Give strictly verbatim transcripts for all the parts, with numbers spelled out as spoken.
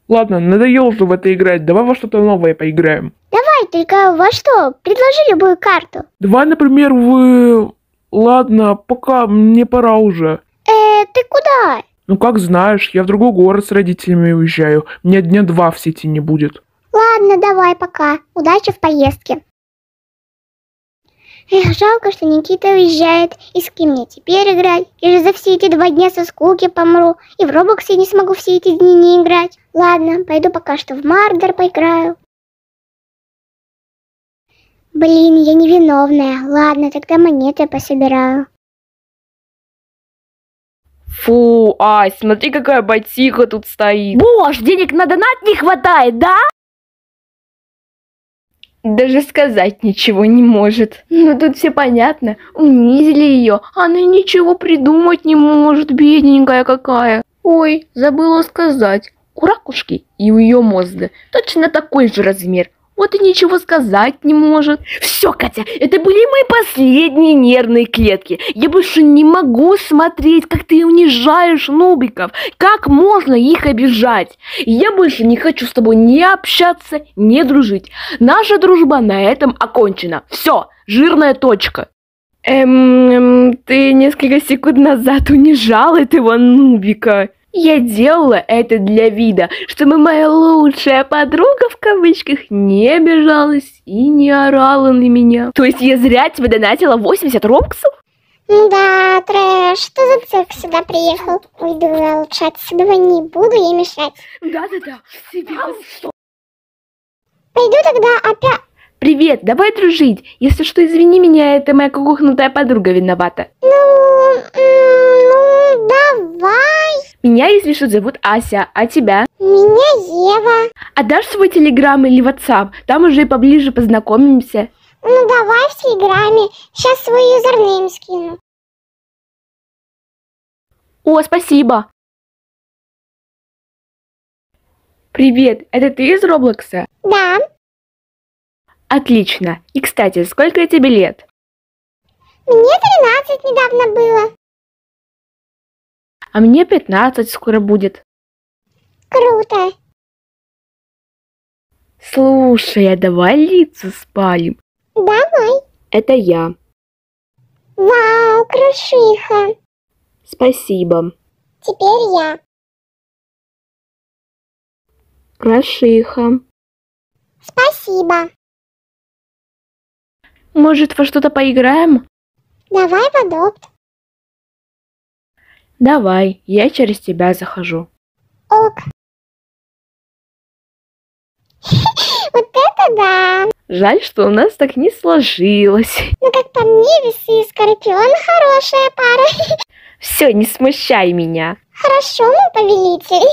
Ладно, надоело уже в это играть, давай во что-то новое поиграем. Давай, только во что? Предложи любую карту. Давай, например, в... Ладно, пока, мне пора уже. Э, ты куда? Ну как знаешь, я в другой город с родителями уезжаю. Мне дня два в сети не будет. Ладно, давай, пока. Удачи в поездке. Эх, жалко, что Никита уезжает. И с кем мне теперь играть? Я же за все эти два дня со скуки помру. И в Роблоксе не смогу все эти дни не играть. Ладно, пойду пока что в Мардер поиграю. Блин, я невиновная. Ладно, тогда монеты пособираю. Фу, Ась, смотри, какая ботиха тут стоит. Бош, денег на донат не хватает, да? Даже сказать ничего не может. Ну тут все понятно. Унизили ее. Она ничего придумать не может, бедненькая какая. Ой, забыла сказать. У ракушки и у ее мозга точно такой же размер. Вот и ничего сказать не может. Все, Катя, это были мои последние нервные клетки. Я больше не могу смотреть, как ты унижаешь нубиков. Как можно их обижать? Я больше не хочу с тобой ни общаться, ни дружить. Наша дружба на этом окончена. Все, жирная точка. Эм, эм, ты несколько секунд назад унижал этого нубика. Я делала это для вида, чтобы моя лучшая подруга в кавычках не обижалась и не орала на меня. То есть я зря тебе донатила восемьдесят робоксов? Да, трэш, что за цирк сюда приехал? Уйду я лучше отсюда, не буду ей мешать. Да-да-да, себе Пойду тогда опять... Привет, давай дружить. Если что, извини меня, это моя кукухнутая подруга виновата. Ну, ну, давай. Меня, если что, зовут Ася, а тебя? Меня Ева. А дашь свой телеграм или ватсап? Там уже поближе познакомимся. Ну, давай в Телеграме. Сейчас свой юзернейм скину. О, спасибо. Привет, это ты из Роблокса? Да. Отлично. И, кстати, сколько тебе лет? Мне тринадцать недавно было. А мне пятнадцать скоро будет. Круто. Слушай, а давай лица спалим. Давай. Это я. Вау, крушиха. Спасибо. Теперь я. Крашиха. Спасибо. Может, во что-то поиграем? Давай в адопт. Давай, я через тебя захожу. Ок. Вот это да. Жаль, что у нас так не сложилось. Ну, как по мне, весы и скорпион хорошая пара. Все, не смущай меня. Хорошо, мой повелитель.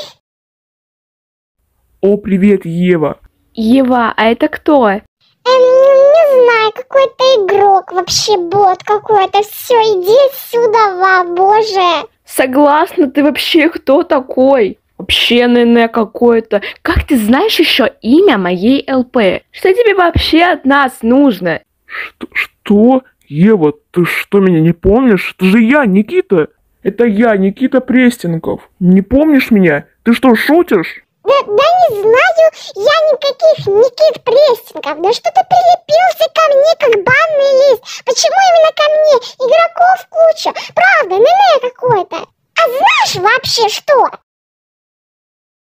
О, привет, Ева. Ева, а это кто? Эм, не знаю, какой-то игрок, вообще бот какой-то. Все, иди отсюда, ва, боже. Согласна, ты вообще кто такой? Вообще, наверное, какое-то. Как ты знаешь еще имя моей ЛП? Что тебе вообще от нас нужно? Что? Что? Ева, ты что, меня не помнишь? Это же я, Никита. Это я, Никита Престенков. Не помнишь меня? Ты что, шутишь? Да, да не знаю я никаких Никит Престенков. Да что ты прилепился ко мне, как банный лист? Почему именно ко мне? Игроков куча. Правда, НН какой-то. А знаешь вообще что?